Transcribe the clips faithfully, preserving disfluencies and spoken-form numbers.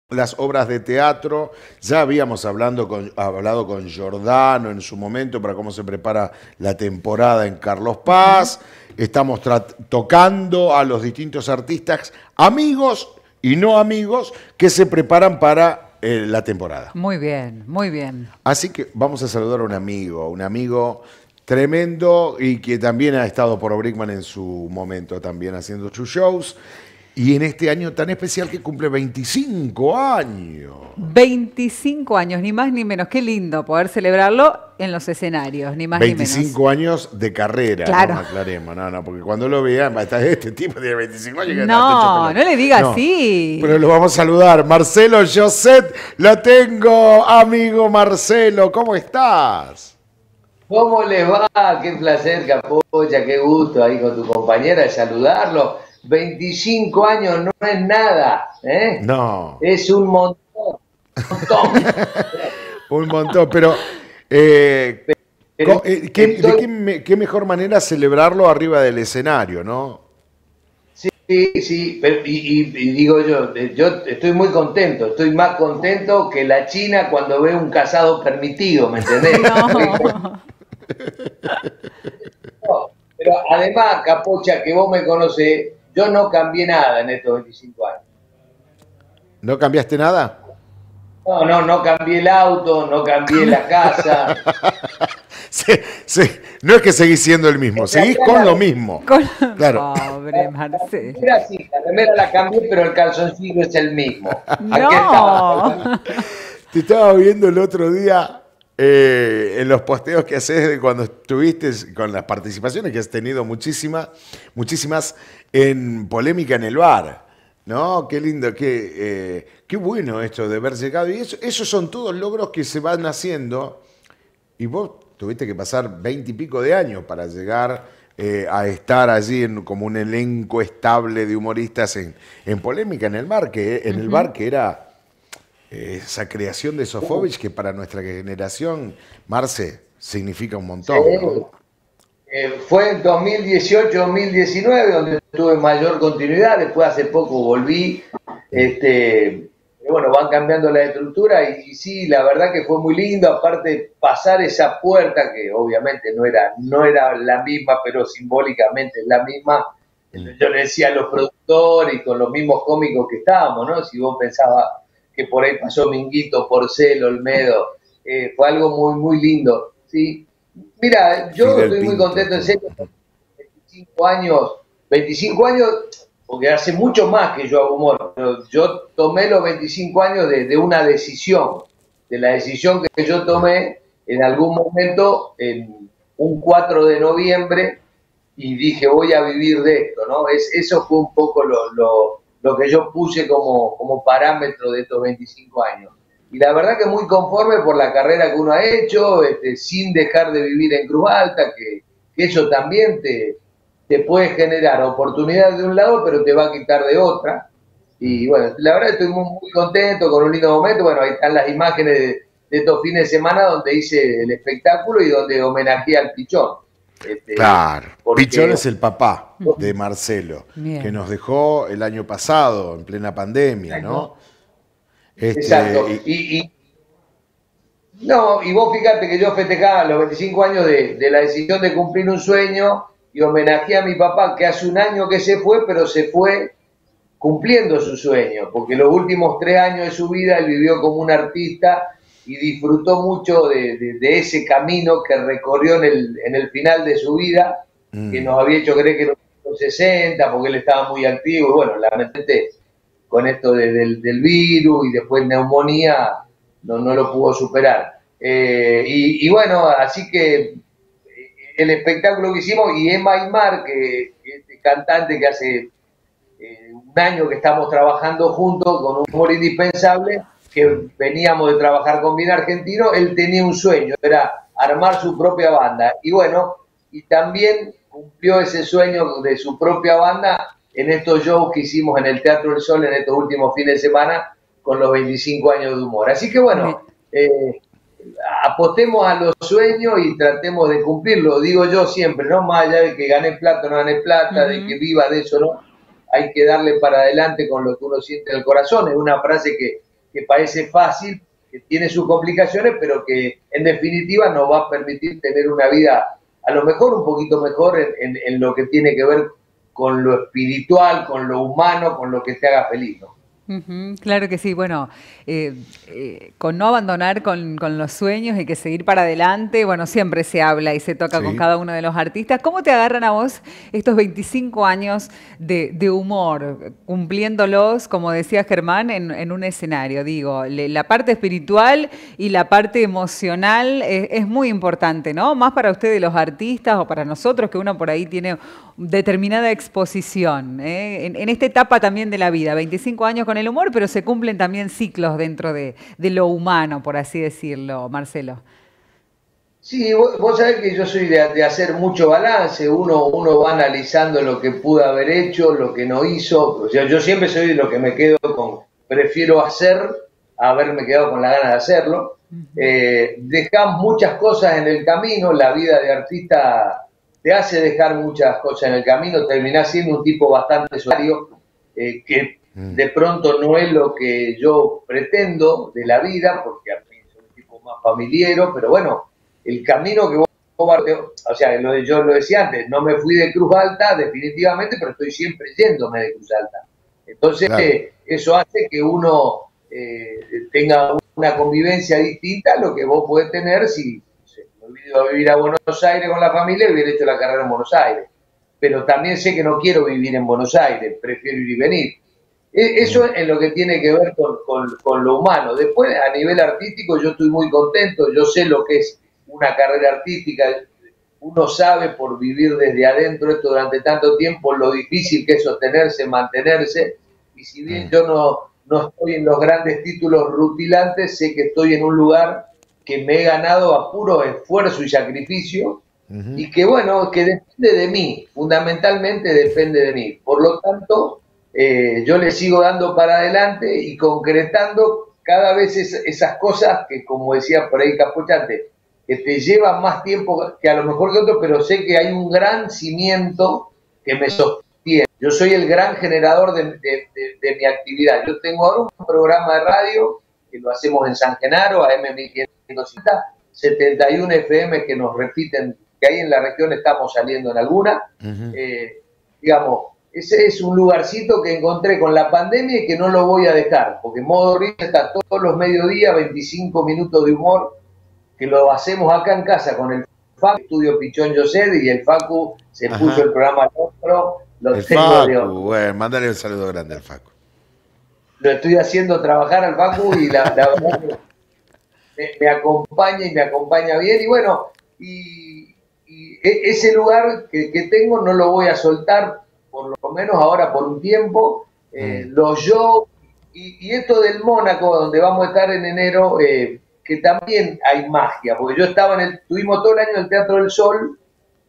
las obras de teatro. Ya habíamos hablando con, hablado con Giordano en su momento para cómo se prepara la temporada en Carlos Paz. Estamos tocando a los distintos artistas, amigos y no amigos, que se preparan para eh, la temporada. Muy bien, muy bien. Así que vamos a saludar a un amigo, un amigo tremendo y que también ha estado por Brickman en su momento también haciendo sus shows. Y en este año tan especial que cumple veinticinco años. veinticinco años, ni más ni menos. Qué lindo poder celebrarlo en los escenarios, ni más ni menos. veinticinco años de carrera, claro. No aclaremos, no, no, porque cuando lo vean, este tipo tiene veinticinco años. Que no, no le diga no, así. Pero lo vamos a saludar. Marcelo Josset, lo tengo, amigo Marcelo, ¿cómo estás? ¿Cómo les va? Qué placer, Capocha, qué gusto ahí con tu compañera de saludarlo. veinticinco años no es nada, ¿eh? No. Es un montón, un montón. un montón, pero, eh, pero ¿qué, estoy... ¿de qué, qué mejor manera celebrarlo arriba del escenario, no? Sí, sí, pero, y, y, y digo yo, yo estoy muy contento, estoy más contento que la China cuando ve un casado permitido, ¿me entendés? No. No, pero además, Capocha, que vos me conocés, yo no cambié nada en estos veinticinco años. ¿No cambiaste nada? No, no, no cambié el auto, no cambié la casa. sí, sí. No es que seguís siendo el mismo, seguís con lo mismo. Con... Claro. Pobre Marcelo. La remera sí, la remera la cambié, pero el calzoncillo es el mismo. No. Te estaba viendo el otro día eh, en los posteos que haces de cuando estuviste con las participaciones que has tenido muchísimas, muchísimas en Polémica en el Bar. ¿No? Qué lindo, qué, eh, qué bueno esto de haber llegado. Y eso, esos son todos logros que se van haciendo. Y vos tuviste que pasar veinte y pico de años para llegar eh, a estar allí en, como un elenco estable de humoristas en, en Polémica en el Bar, que, en uh-huh. el bar que era eh, esa creación de Sofovich que para nuestra generación, Marce, significa un montón. Sí. ¿No? Eh, fue en dos mil dieciocho dos mil diecinueve donde tuve mayor continuidad, después hace poco volví, este, bueno, van cambiando la estructura y, y sí, la verdad que fue muy lindo, aparte pasar esa puerta que obviamente no era, no era la misma, pero simbólicamente es la misma, yo le decía a los productores y con los mismos cómicos que estábamos, ¿no? Si vos pensabas que por ahí pasó Minguito, Porcel, Olmedo, eh, fue algo muy, muy lindo, ¿sí? Mira, yo Fidel estoy muy Pinto, contento, en serio, veinticinco años, veinticinco años, porque hace mucho más que yo hago humor, pero yo tomé los veinticinco años de, de una decisión, de la decisión que yo tomé en algún momento, en un cuatro de noviembre, y dije, voy a vivir de esto, ¿no? Es, eso fue un poco lo, lo, lo que yo puse como, como parámetro de estos veinticinco años. Y la verdad que muy conforme por la carrera que uno ha hecho, este, sin dejar de vivir en Cruz Alta, que, que eso también te, te puede generar oportunidades de un lado, pero te va a quitar de otra. Y bueno, la verdad estoy muy, muy contento, con un lindo momento. Bueno, ahí están las imágenes de, de estos fines de semana donde hice el espectáculo y donde homenajeé al Pichón. Este, claro, porque... Pichón es el papá de Marcelo, Bien. que nos dejó el año pasado, en plena pandemia, ¿no? Este, Exacto. Y, y, y, no, y vos fíjate que yo festejaba los veinticinco años de, de la decisión de cumplir un sueño y homenajeé a mi papá, que hace un año que se fue, pero se fue cumpliendo su sueño, porque los últimos tres años de su vida él vivió como un artista y disfrutó mucho de, de, de ese camino que recorrió en el, en el final de su vida, mm. que nos había hecho creer que en los sesenta, porque él estaba muy activo, y bueno, lamentablemente con esto de, del, del virus y después neumonía, no, no lo pudo superar. Eh, y, y bueno, así que el espectáculo que hicimos, y Emma Aymar, que, que este cantante que hace eh, un año que estamos trabajando juntos con un humor indispensable, que veníamos de trabajar con Bien Argentino, él tenía un sueño, era armar su propia banda. Y bueno, y también cumplió ese sueño de su propia banda en estos shows que hicimos en el Teatro del Sol en estos últimos fines de semana con los veinticinco años de humor. Así que bueno, eh, apostemos a los sueños y tratemos de cumplirlo. Digo yo siempre, no más allá de que gane plata o no gane plata, uh-huh. de que viva de eso, no. Hay que darle para adelante con lo que uno siente en el corazón. Es una frase que, que parece fácil, que tiene sus complicaciones, pero que en definitiva nos va a permitir tener una vida a lo mejor un poquito mejor en, en, en lo que tiene que ver con lo espiritual, con lo humano, con lo que te haga feliz, ¿no? Uh-huh, claro que sí, bueno, eh, eh, con no abandonar con, con los sueños y que seguir para adelante, bueno, siempre se habla y se toca sí. con cada uno de los artistas. ¿Cómo te agarran a vos estos veinticinco años de, de humor, cumpliéndolos, como decía Germán, en, en un escenario? Digo, le, la parte espiritual y la parte emocional es, es muy importante, ¿no? Más para ustedes los artistas o para nosotros, que uno por ahí tiene determinada exposición, ¿eh? en, en esta etapa también de la vida, veinticinco años con el humor, pero se cumplen también ciclos dentro de, de lo humano, por así decirlo, Marcelo. Sí, vos, vos sabés que yo soy de, de hacer mucho balance, uno, uno va analizando lo que pudo haber hecho, lo que no hizo, o sea, yo siempre soy de lo que me quedo con, prefiero hacer a haberme quedado con la gana de hacerlo. Uh-huh. eh, dejamos muchas cosas en el camino, la vida de artista te hace dejar muchas cosas en el camino, terminás siendo un tipo bastante solitario, eh, que de pronto no es lo que yo pretendo de la vida, porque a mí soy un tipo más familiero, pero bueno, el camino que vos, o sea, lo de, yo lo decía antes, no me fui de Cruz Alta definitivamente, pero estoy siempre yéndome de Cruz Alta. Entonces, claro. eh, eso hace que uno eh, tenga una convivencia distinta a lo que vos podés tener si no sé, me hubiera ido a vivir a Buenos Aires con la familia y hubiera hecho la carrera en Buenos Aires. Pero también sé que no quiero vivir en Buenos Aires, prefiero ir y venir. Eso es lo que tiene que ver con, con, con lo humano. Después, a nivel artístico, yo estoy muy contento, yo sé lo que es una carrera artística, uno sabe por vivir desde adentro esto durante tanto tiempo lo difícil que es sostenerse, mantenerse, y si bien yo no, no estoy en los grandes títulos rutilantes, sé que estoy en un lugar que me he ganado a puro esfuerzo y sacrificio, uh-huh. y que bueno, que depende de mí, fundamentalmente depende de mí. Por lo tanto, eh, yo le sigo dando para adelante y concretando cada vez es, esas cosas que, como decía por ahí Capochante, que te llevan más tiempo que a lo mejor que otros, pero sé que hay un gran cimiento que me sostiene. Yo soy el gran generador de, de, de, de mi actividad. Yo tengo ahora un programa de radio que lo hacemos en San Genaro, a M mil quinientos setenta y uno F M que nos repiten, que ahí en la región estamos saliendo en alguna. Uh-huh. eh, digamos, ese es un lugarcito que encontré con la pandemia y que no lo voy a dejar, porque Modo Risa está todos los mediodías, veinticinco minutos de humor, que lo hacemos acá en casa con el Facu, Estudio Pichón Yosed, y el Facu se Ajá. puso el programa al otro. Lo el Facu, bueno, mándale un saludo grande al Facu. Lo estoy haciendo trabajar al Facu y la, la verdad que me, me acompaña y me acompaña bien. Y bueno, y, y ese lugar que, que tengo no lo voy a soltar, por lo menos ahora por un tiempo. Eh, mm. Los shows y, y esto del Mónaco, donde vamos a estar en enero, eh, que también hay magia, porque yo estaba en el, tuvimos todo el año en el Teatro del Sol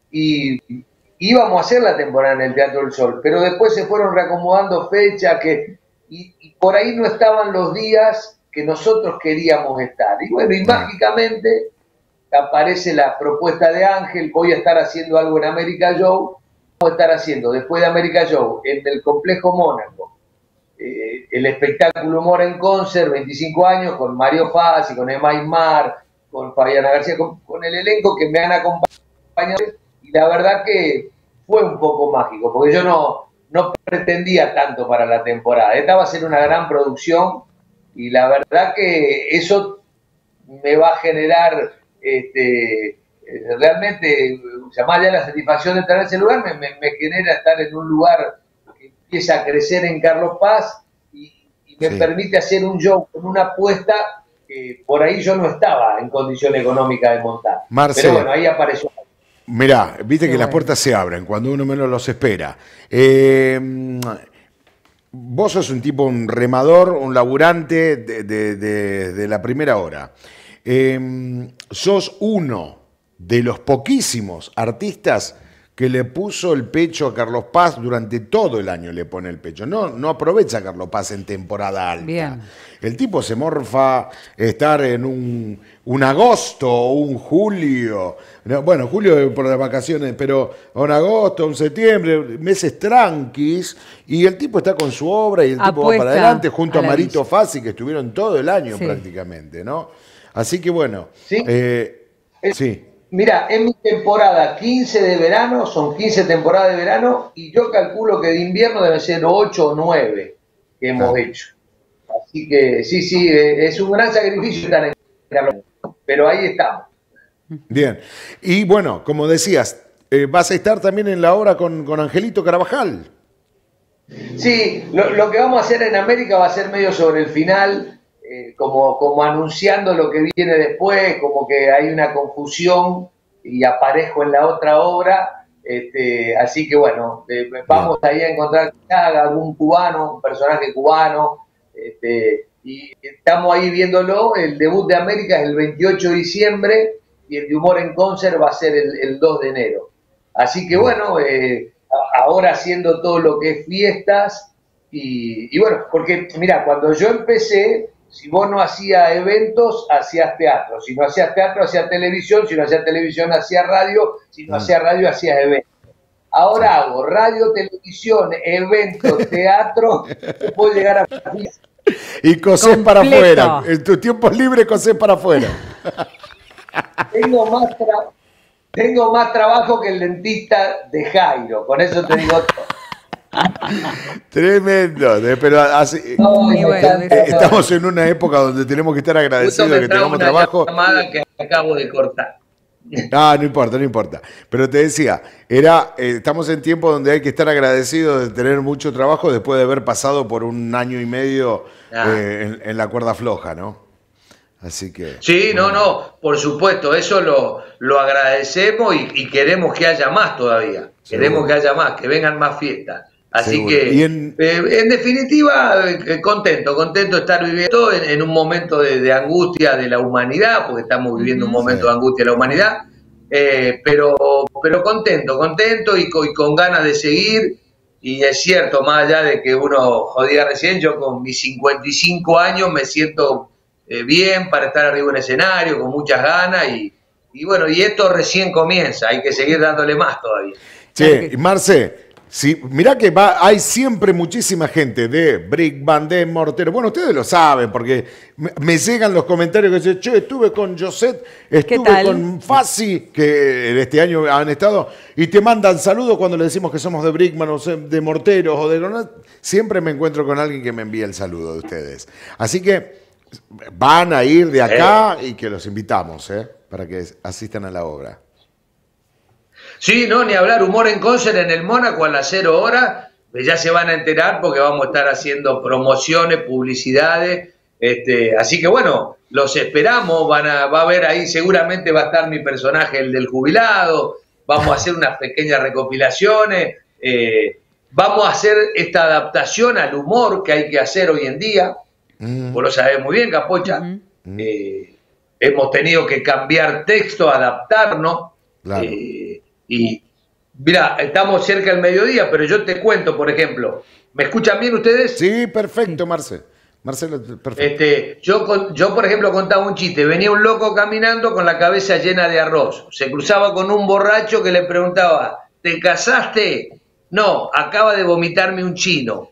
y íbamos a hacer la temporada en el Teatro del Sol, pero después se fueron reacomodando fechas que, y, y por ahí no estaban los días que nosotros queríamos estar. Y bueno, y mágicamente aparece la propuesta de Ángel, voy a estar haciendo algo en América Show, voy a estar haciendo después de América Show en el Complejo Mónaco, Eh, el espectáculo Humor en Concert, veinticinco años, con Mario Fassi, con Emma Aymar, con Fabiana García, con, con el elenco que me han acompañado, y la verdad que fue un poco mágico, porque yo no, no pretendía tanto para la temporada. Esta va a ser una gran producción, y la verdad que eso me va a generar este, realmente, o sea, más allá de la satisfacción de estar en ese lugar, me, me, me genera estar en un lugar empieza a crecer en Carlos Paz y, y me sí. permite hacer un show con una apuesta que por ahí yo no estaba en condición económica de montar. Marce, pero bueno, ahí apareció. Mirá, viste Qué que bueno. Las puertas se abren cuando uno menos los espera. Eh, vos sos un tipo, un remador, un laburante de, de, de, de la primera hora. Eh, sos uno de los poquísimos artistas que le puso el pecho a Carlos Paz durante todo el año, le pone el pecho. No, no aprovecha a Carlos Paz en temporada alta. Bien. El tipo se morfa estar en un, un agosto o un julio. No, bueno, julio por las vacaciones, pero un agosto, un septiembre, meses tranquis, y el tipo está con su obra y el tipo Apuesta va para adelante junto a a, la Marito villa. Fassi, que estuvieron todo el año Sí. prácticamente, ¿no? Así que bueno, Sí. eh, Eh, sí. Mira, en mi temporada quince de verano, son quince temporadas de verano, y yo calculo que de invierno deben ser ocho o nueve que hemos Ah. hecho. Así que sí, sí, eh, es un gran sacrificio estar en Carlos, pero ahí estamos. Bien. Y bueno, como decías, eh, vas a estar también en la obra con, con Angelito Carabajal. Sí, lo, lo que vamos a hacer en América va a ser medio sobre el final, eh, como, como anunciando lo que viene después, como que hay una confusión y aparezco en la otra obra. Este, así que bueno, eh, vamos ahí a encontrar algún cubano, un personaje cubano, este, y estamos ahí viéndolo. El debut de América es el veintiocho de diciembre y el de Humor en Concert va a ser el, el dos de enero. Así que bueno, eh, ahora haciendo todo lo que es fiestas y, y bueno, porque mira, cuando yo empecé, si vos no hacías eventos, hacías teatro, si no hacías teatro, hacías televisión, si no hacías televisión, hacías radio, si no Mm. hacías radio, hacías eventos. Ahora hago radio, televisión, eventos, teatro, y puedo llegar a fiestas. Y cosés para Completo. afuera. En tus tiempos libres cosés para afuera. Tengo más, tra- tengo más trabajo que el dentista de Jairo, con eso te digo todo. Tremendo. de- Pero así, No, Y me bueno, encanta. eh, estamos en una época donde tenemos que estar Justo agradecidos me de que trajo tengamos una trabajo. llamada que acabo de cortar. Ah, no importa, no importa. Pero te decía, era, eh, estamos en tiempo donde hay que estar agradecidos de tener mucho trabajo después de haber pasado por un año y medio Ah. eh, en, en la cuerda floja, ¿no? Así que. Sí, no, no, por supuesto, eso lo, lo agradecemos y, y queremos que haya más todavía. Queremos Seguro. que haya más, que vengan más fiestas. Así Seguro. que, Y en- eh, en definitiva, eh, contento, contento de estar viviendo en, en un momento de, de angustia de la humanidad, porque estamos viviendo un Ujú. momento Sí. de angustia de la humanidad, eh, pero, pero contento, contento y, co- y con ganas de seguir. Y es cierto, más allá de que uno jodía recién, yo con mis cincuenta y cinco años me siento eh, bien para estar arriba en el escenario, con muchas ganas. Y, y bueno, y esto recién comienza, hay que seguir dándole más todavía. Che, Claro que- y Marce, sí, mirá que va, hay siempre muchísima gente de Brick Band, de Mortero. Bueno, ustedes lo saben, porque me, me llegan los comentarios que dicen, che, estuve con Josette, estuve tal? con Fassi, que en este año han estado, y te mandan saludos cuando le decimos que somos de Brickman o se- de Morteros o de Lonat. Siempre me encuentro con alguien que me envía el saludo de ustedes. Así que van a ir de acá y que los invitamos, ¿eh? Para que asistan a la obra. Sí, no, ni hablar, Humor en Concert en el Mónaco a las cero horas, pues ya se van a enterar porque vamos a estar haciendo promociones, publicidades, este, así que bueno, los esperamos, van a, va a haber ahí, seguramente va a estar mi personaje, el del jubilado, vamos a hacer unas pequeñas recopilaciones, eh, vamos a hacer esta adaptación al humor que hay que hacer hoy en día, Mm. vos lo sabés muy bien, Capocha, Ujú. eh, hemos tenido que cambiar texto, adaptarnos, Claro. eh, y mira, estamos cerca del mediodía, pero yo te cuento, por ejemplo, ¿me escuchan bien ustedes? Sí, perfecto, Marce. Marcelo, perfecto. Este, yo, con- yo, por ejemplo, contaba un chiste. Venía un loco caminando con la cabeza llena de arroz. Se cruzaba con un borracho que le preguntaba, ¿te casaste? No, acaba de vomitarme un chino.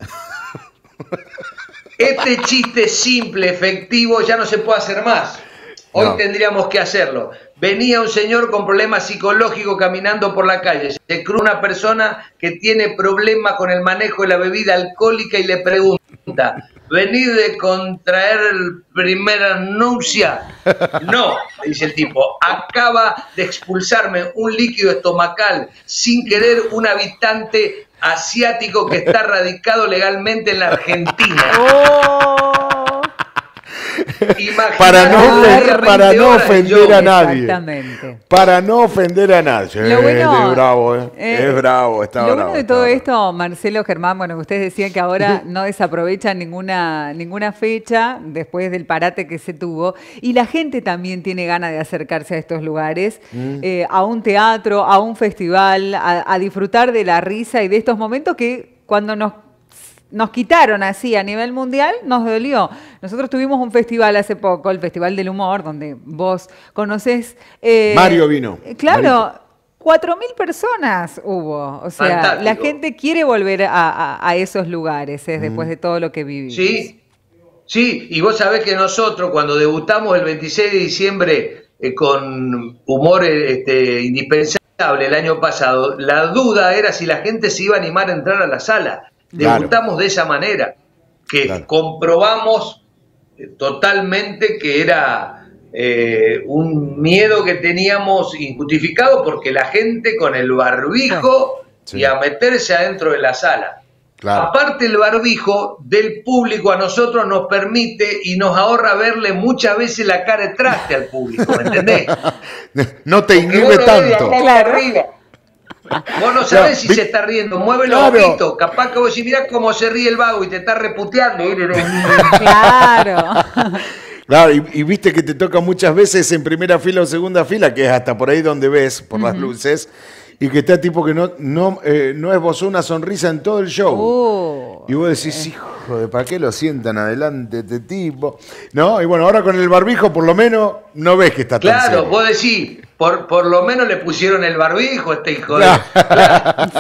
Este chiste simple, efectivo, ya no se puede hacer más. Hoy No. tendríamos que hacerlo. Venía un señor con problemas psicológicos caminando por la calle. Se cruza una persona que tiene problemas con el manejo de la bebida alcohólica y le pregunta, ¿venís de contraer el primera nupcia? No, le dice el tipo, acaba de expulsarme un líquido estomacal sin querer un habitante asiático que está radicado legalmente en la Argentina. ¡Oh! para no, ofender, para no ofender a nadie. Exactamente. Para no ofender a nadie. Lo bueno, es bravo, ¿eh? eh, es bravo, está lo bravo. Lo bueno de todo esto, Marcelo, Germán, bueno, ustedes decían que ahora no desaprovechan ninguna, ninguna fecha después del parate que se tuvo. Y la gente también tiene ganas de acercarse a estos lugares, mm. eh, a un teatro, a un festival, a, a disfrutar de la risa y de estos momentos que cuando nos Nos quitaron así a nivel mundial, nos dolió. Nosotros tuvimos un festival hace poco, el Festival del Humor, donde vos conocés... Eh, Mario vino. Claro, cuatro mil personas hubo. O sea, fantástico. La gente quiere volver a, a, a esos lugares eh, mm. después de todo lo que vivimos. Sí, sí, y vos sabés que nosotros cuando debutamos el veintiséis de diciembre eh, con Humor este, Indispensable el año pasado, la duda era si la gente se iba a animar a entrar a la sala. Debutamos claro. de esa manera, que claro. comprobamos totalmente que era eh, un miedo que teníamos injustificado porque la gente con el barbijo sí. y a meterse adentro de la sala. Claro. Aparte el barbijo del público a nosotros nos permite y nos ahorra verle muchas veces la cara de traste al público, ¿me entendés? No te inhibe tanto. Claro. Vos no sabés no, si vi... se está riendo, mueve los claro. ojitos, capaz que vos si mirás cómo se ríe el vago y te está reputeando. Claro. Claro, y, y viste que te toca muchas veces en primera fila o segunda fila, que es hasta por ahí donde ves, por uh-huh. las luces, y que está tipo que no, no, eh, no esbozó una sonrisa en todo el show. Uh, y vos decís, eh. hijo de, ¿para qué lo sientan adelante este tipo? ¿No? Y bueno, ahora con el barbijo por lo menos no ves que está claro, tan serio. Claro, vos decís, por, por lo menos le pusieron el barbijo a este hijo de... Claro.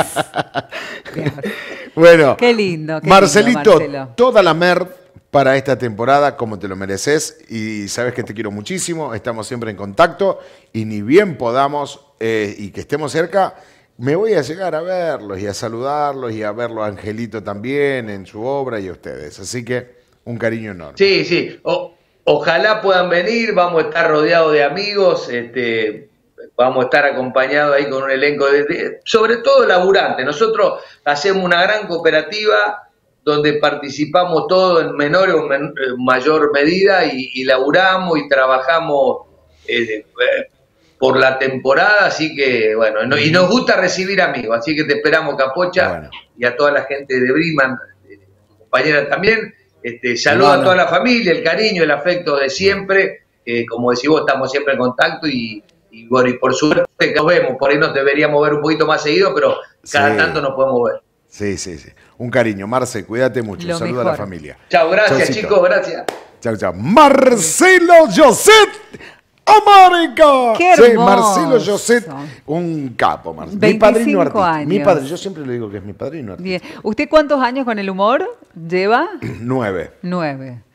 Bueno, qué lindo, qué Marcelito, lindo, Marcelo. Toda la mer para esta temporada, como te lo mereces, y sabes que te quiero muchísimo, estamos siempre en contacto, y ni bien podamos eh, y que estemos cerca, me voy a llegar a verlos y a saludarlos y a verlo a Angelito también en su obra y a ustedes. Así que un cariño enorme. Sí, sí. O, ojalá puedan venir, vamos a estar rodeados de amigos, este, vamos a estar acompañados ahí con un elenco, de, de, sobre todo laburante. Nosotros hacemos una gran cooperativa donde participamos todos en menor o men mayor medida y, y laburamos y trabajamos eh, eh, por la temporada, así que bueno, no, y nos gusta recibir amigos, así que te esperamos, Capocha, bueno. y a toda la gente de Briman, eh, compañera también, este, saludo bueno. a toda la familia, el cariño, el afecto de siempre, eh, como decís vos, estamos siempre en contacto y, y bueno, y por suerte que nos vemos, por ahí nos deberíamos ver un poquito más seguido, pero cada sí. tanto nos podemos ver. Sí, sí, sí. Un cariño, Marce, cuídate mucho. Lo Saluda mejor. a la familia. Chao, gracias, Chaucito. chicos, gracias. Chao, chao. Marcelo Lloset América. Qué hermoso. Sí, Marcelo Lloset, un capo, Marcelo. Mi padrino artista. Años. Mi padre, yo siempre le digo que es mi padrino artista. Bien. ¿Usted cuántos años con el humor lleva? Nueve. Nueve.